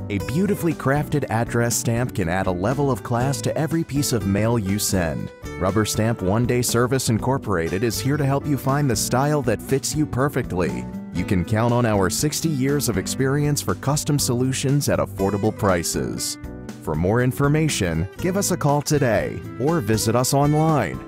A beautifully crafted address stamp can add a level of class to every piece of mail you send. Rubber Stamp One Day Service Incorporated is here to help you find the style that fits you perfectly. You can count on our 60 years of experience for custom solutions at affordable prices. For more information, give us a call today or visit us online